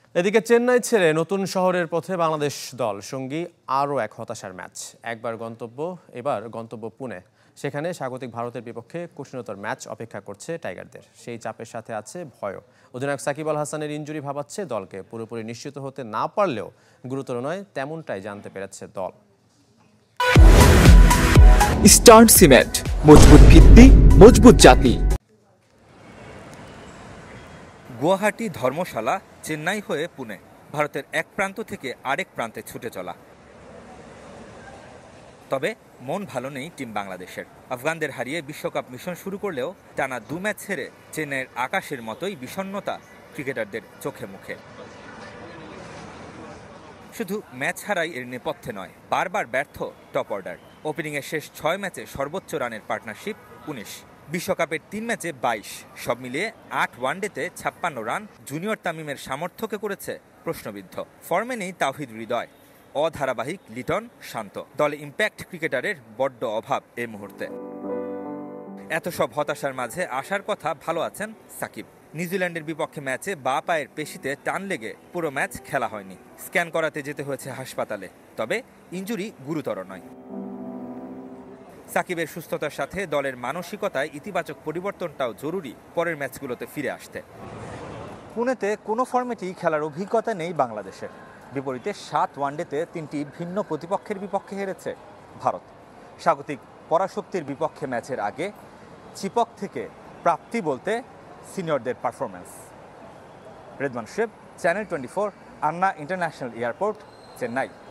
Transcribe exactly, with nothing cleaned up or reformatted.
এদিকে চেন্নাই ছেড়ে নতুন শহরের পথে বাংলাদেশ দল, সঙ্গী আরও এক হতাশার ম্যাচ। একবার গন্তব্য, এবার গন্তব্য পুনে। সেখানে স্বাগতিক ভারতের বিপক্ষে কঠিনতর ম্যাচ অপেক্ষা করছে টাইগারদের। সেই চাপের সাথে আছে ভয়ও। অধিনায়ক সাকিব আল হাসানের ইনজুরি ভাবাচ্ছে দলকে। পুরোপুরি নিশ্চিত হতে না পারলেও গুরুতর নয়, তেমনটাই জানতে পেরেছে দল। স্টার্ন সিমেন্ট, মজবুত ভিত্তি, মজবুত জাতি। গুয়াহাটি, ধর্মশালা, চেন্নাই হয়ে পুনে, ভারতের এক প্রান্ত থেকে আরেক প্রান্তে ছুটে চলা। তবে মন ভালো নেই টিম বাংলাদেশের। আফগানদের হারিয়ে বিশ্বকাপ মিশন শুরু করলেও টানা দু ম্যাচ ছেড়ে চেন্নাইয়ের আকাশের মতোই বিষণ্ণতা ক্রিকেটারদের চোখে মুখে। শুধু ম্যাচ হারাই এর নেপথ্যে নয়, বারবার ব্যর্থ টপ অর্ডার। ওপেনিংয়ের শেষ ছয় ম্যাচে সর্বোচ্চ রানের পার্টনারশিপ উনিশ। বিশ্বকাপের তিন ম্যাচে বাইশ। সব মিলিয়ে আট ওয়ানডেতে ছাপ্পান্ন রান জুনিয়র তামিমের সামর্থ্যকে করেছে প্রশ্নবিদ্ধ। ফর্মে নেই তাওহিদ হৃদয়, অধারাবাহিক লিটন শান্ত। দলে ইম্প্যাক্ট ক্রিকেটারের বড্ড অভাব এই মুহূর্তে। এত সব হতাশার মাঝে আসার কথা ভালো আছেন সাকিব। নিউজিল্যান্ডের বিপক্ষে ম্যাচে বাঁ পায়ের পেশিতে টান লেগে পুরো ম্যাচ খেলা হয়নি। স্ক্যান করাতে যেতে হয়েছে হাসপাতালে, তবে ইনজুরি গুরুতর নয়। সাকিবের সুস্থতার সাথে দলের মানসিকতায় ইতিবাচক পরিবর্তনটাও জরুরি পরের ম্যাচগুলোতে ফিরে আসতে। পুনেতে কোনো ফর্মেটেই খেলার অভিজ্ঞতা নেই বাংলাদেশের। বিপরীতে সাত ওয়ানডেতে তিনটি ভিন্ন প্রতিপক্ষের বিপক্ষে হেরেছে ভারত। স্বাগতিক পরাশক্তির বিপক্ষে ম্যাচের আগে চিপক থেকে প্রাপ্তি বলতে সিনিয়রদের performance. Redwan Sheb, channel twenty four, Anna international airport, Chennai.